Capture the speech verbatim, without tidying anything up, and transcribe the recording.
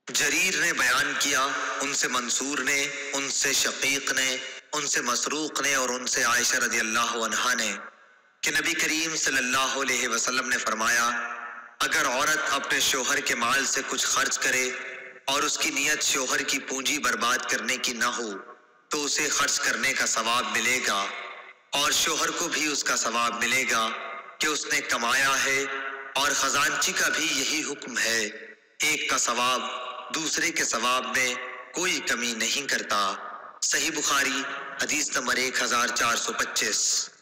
جریر نے بیان کیا، ان سے منصور نے، ان سے شقیق نے، ان سے مسروق نے اور ان سے عائشہ رضی اللہ عنہا نے کہ نبی کریم صلی اللہ علیہ وسلم نے فرمایا، اگر عورت اپنے شوہر کے مال سے کچھ خرچ کرے اور اس کی نیت شوہر کی پونجی برباد کرنے کی نہ ہو تو اسے خرچ کرنے کا ثواب ملے گا اور شوہر کو بھی اس کا ثواب ملے گا کہ اس نے کمایا ہے، اور خزانچی کا بھی یہی حکم ہے، ایک کا ثواب دوسرے کے ثواب میں کوئی کمی نہیں کرتا۔ صحیح بخاری حدیث نمبر ایک ہزار چار سو پچیس۔